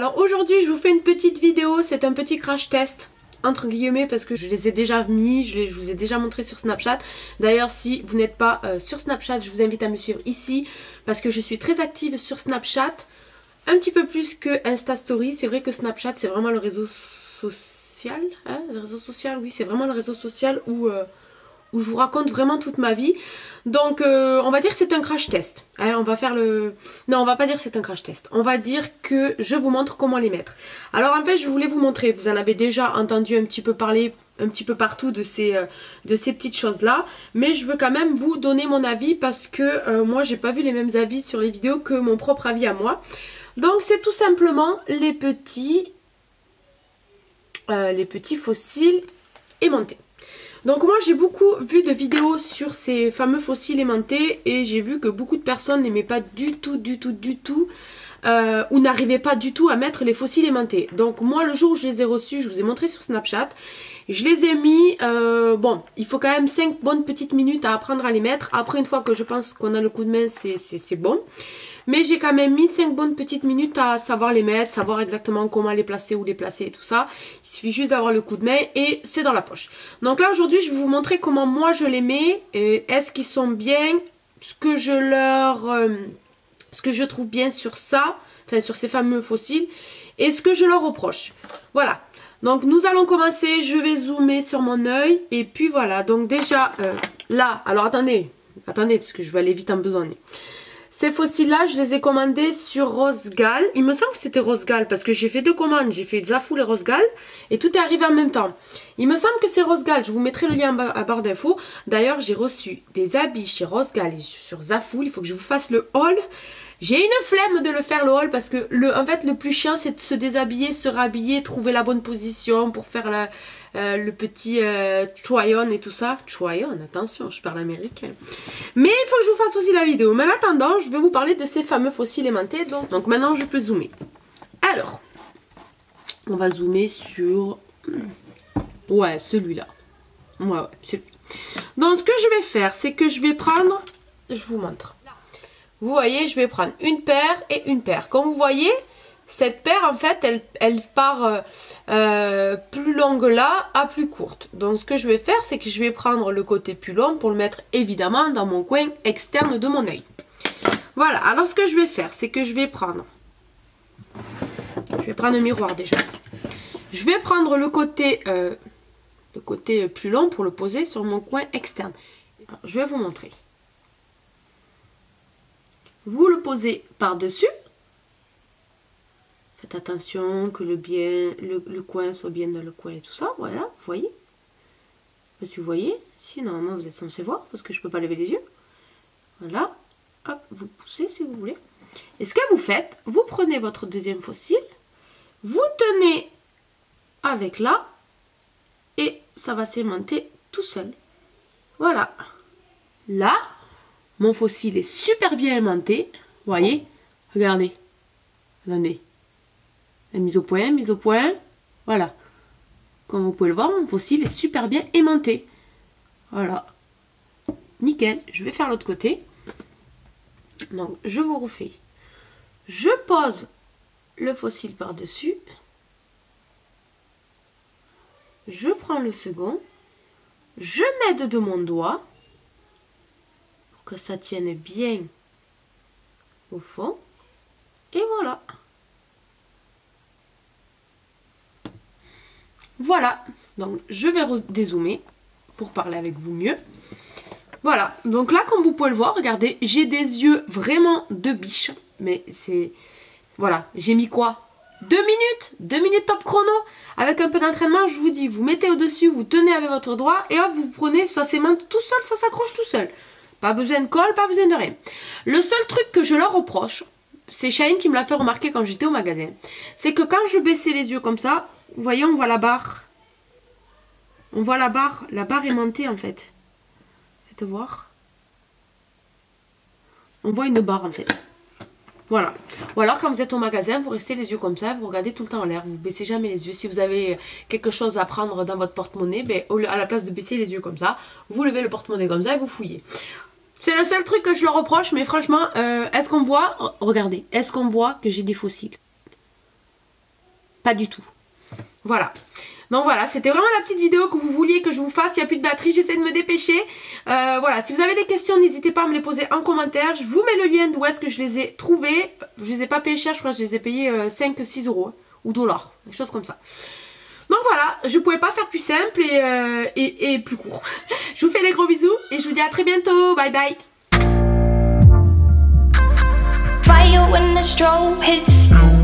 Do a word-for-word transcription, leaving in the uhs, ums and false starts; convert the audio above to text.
Alors aujourd'hui je vous fais une petite vidéo, c'est un petit crash test entre guillemets parce que je les ai déjà mis, je, les, je vous ai déjà montré sur Snapchat. D'ailleurs si vous n'êtes pas euh, sur Snapchat, je vous invite à me suivre ici parce que je suis très active sur Snapchat, un petit peu plus que Insta Story. C'est vrai que Snapchat c'est vraiment le réseau social, hein, le réseau social, oui c'est vraiment le réseau social où... Euh, où je vous raconte vraiment toute ma vie. Donc euh, on va dire que c'est un crash test, hein, on va faire le... Non, on va pas dire que c'est un crash test, on va dire que je vous montre comment les mettre. Alors en fait je voulais vous montrer, vous en avez déjà entendu un petit peu parler un petit peu partout de ces, euh, de ces petites choses là, mais je veux quand même vous donner mon avis parce que euh, moi j'ai pas vu les mêmes avis sur les vidéos que mon propre avis à moi. Donc c'est tout simplement les petits euh, les petits fossiles aimantés. Donc moi j'ai beaucoup vu de vidéos sur ces fameux fossiles aimantés et j'ai vu que beaucoup de personnes n'aimaient pas du tout, du tout, du tout euh, ou n'arrivaient pas du tout à mettre les fossiles aimantés. Donc moi le jour où je les ai reçus, je vous ai montré sur Snapchat, je les ai mis, euh, bon il faut quand même cinq bonnes petites minutes à apprendre à les mettre. Après une fois que je pense qu'on a le coup de main c'est bon. Mais j'ai quand même mis cinq bonnes petites minutes à savoir les mettre, savoir exactement comment les placer, où les placer et tout ça. Il suffit juste d'avoir le coup de main et c'est dans la poche. Donc là aujourd'hui je vais vous montrer comment moi je les mets. Est-ce qu'ils sont bien, ce que je leur... Euh, ce que je trouve bien sur ça, enfin sur ces fameux fossiles, et ce que je leur reproche. Voilà. Donc nous allons commencer, je vais zoomer sur mon œil et puis voilà. Donc déjà euh, là, alors attendez, attendez parce que je vais aller vite en besogne. Ces fossiles là je les ai commandés sur Rosgal. Il me semble que c'était Rosgal parce que j'ai fait deux commandes. J'ai fait Zaful et Rosgal et tout est arrivé en même temps. Il me semble que c'est Rosgal. Je vous mettrai le lien en bas, à barre d'infos. D'ailleurs j'ai reçu des habits chez Rosgal et sur Zaful. Il faut que je vous fasse le haul. J'ai une flemme de le faire le haul parce que le, en fait le plus chiant c'est de se déshabiller, se rhabiller, trouver la bonne position pour faire la, euh, le petit euh, try-on et tout ça. Try-on, attention, je parle américain. Mais il faut que je vous fasse aussi la vidéo. Mais en attendant, je vais vous parler de ces fameux fossiles aimantés. Donc, donc maintenant je peux zoomer. Alors, on va zoomer sur... Ouais, celui-là. Ouais, ouais, celui. Donc ce que je vais faire, c'est que je vais prendre... Je vous montre. Vous voyez, je vais prendre une paire et une paire. Comme vous voyez, cette paire, en fait, elle, elle part euh, euh, plus longue là à plus courte. Donc, ce que je vais faire, c'est que je vais prendre le côté plus long pour le mettre, évidemment, dans mon coin externe de mon œil. Voilà. Alors, ce que je vais faire, c'est que je vais prendre... Je vais prendre un miroir, déjà. Je vais prendre le côté, euh, le côté plus long pour le poser sur mon coin externe. Alors, je vais vous montrer. Vous le posez par-dessus. Faites attention que le, bien, le, le coin soit bien dans le coin et tout ça. Voilà, vous voyez. Si vous voyez, si normalement vous êtes censé voir parce que je ne peux pas lever les yeux. Voilà. Hop, vous poussez si vous voulez. Et ce que vous faites, vous prenez votre deuxième fossile. Vous tenez avec là. Et ça va s'aimanter tout seul. Voilà. Là. Mon fossile est super bien aimanté. Vous voyez? Regardez. Attendez. La mise au point, mise au point. Voilà. Comme vous pouvez le voir, mon fossile est super bien aimanté. Voilà. Nickel. Je vais faire l'autre côté. Donc, je vous refais. Je pose le fossile par-dessus. Je prends le second. Je m'aide de mon doigt. Que ça tienne bien au fond et voilà voilà donc je vais dézoomer pour parler avec vous mieux. Voilà, donc là comme vous pouvez le voir, regardez, j'ai des yeux vraiment de biche, mais c'est voilà, j'ai mis quoi, deux minutes deux minutes top chrono. Avec un peu d'entraînement, je vous dis, vous mettez au dessus, vous tenez avec votre doigt et hop, vous prenez, ça s'aimante tout seul, ça s'accroche tout seul. Pas besoin de colle, pas besoin de rien. Le seul truc que je leur reproche, c'est Shine qui me l'a fait remarquer quand j'étais au magasin, c'est que quand je baissais les yeux comme ça, vous voyez, on voit la barre. On voit la barre, la barre aimantée en fait. Faites voir. On voit une barre en fait. Voilà. Ou alors quand vous êtes au magasin, vous restez les yeux comme ça, vous regardez tout le temps en l'air, vous baissez jamais les yeux. Si vous avez quelque chose à prendre dans votre porte-monnaie, ben, à la place de baisser les yeux comme ça, vous levez le porte-monnaie comme ça et vous fouillez. C'est le seul truc que je leur reproche, mais franchement, euh, est-ce qu'on voit, regardez, est-ce qu'on voit que j'ai des fossiles? pas du tout. Voilà. Donc voilà, c'était vraiment la petite vidéo que vous vouliez que je vous fasse. Il n'y a plus de batterie, j'essaie de me dépêcher. Euh, voilà, si vous avez des questions, n'hésitez pas à me les poser en commentaire. Je vous mets le lien d'où est-ce que je les ai trouvés. Je les ai pas payés cher, je crois que je les ai payés euh, cinq six euros. Ou dollars, quelque chose comme ça. Donc voilà, je pouvais pas faire plus simple et, euh, et, et plus court. Je vous fais des gros bisous et je vous dis à très bientôt. Bye bye. Fire when the strobe hits you.